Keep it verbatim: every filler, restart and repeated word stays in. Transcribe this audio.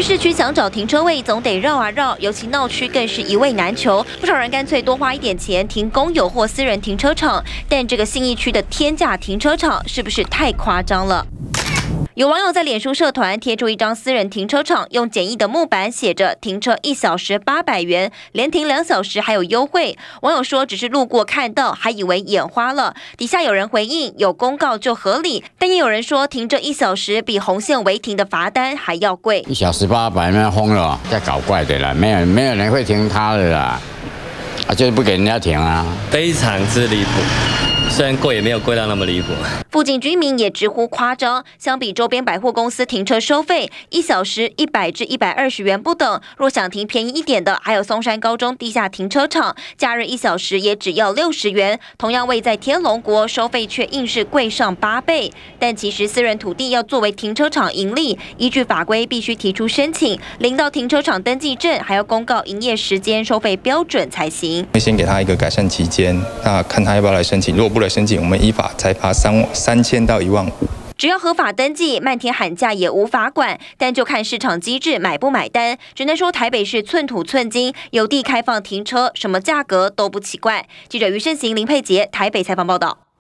市区想找停车位，总得绕啊绕，尤其闹区更是一位难求。不少人干脆多花一点钱停公有或私人停车场，但这个信义区的天价停车场是不是太夸张了？ 有网友在脸书社团贴出一张私人停车场，用简易的木板写着“停车一小时八百元，连停两小时还有优惠”。网友说只是路过看到，还以为眼花了。底下有人回应：“有公告就合理。”但也有人说，停这一小时比红线违停的罚单还要贵。 一小时八百，那疯了，在搞怪的啦，没有没有人会停他的啦，啊，就是不给人家停啊， 非常之离谱。 虽然贵，也没有贵到那么离谱。 附近居民也直呼夸张，相比周边百货公司停车收费，一小时一百至一百二十元不等。若想停便宜一点的，还有松山高中地下停车场，假日一小时也只要六十元。同样位在天龙国，收费却硬是贵上八倍。但其实私人土地要作为停车场盈利，依据法规必须提出申请，领到停车场登记证，还要公告营业时间、收费标准才行。 会先给他一个改善期间，那看他要不要来申请。如果不来申请，我们依法裁罚三三千到一万五。 只要合法登记，漫天喊价也无法管。但就看市场机制买不买单。只能说台北市寸土寸金，有地开放停车，什么价格都不奇怪。记者于胜行、林佩杰台北采访报道。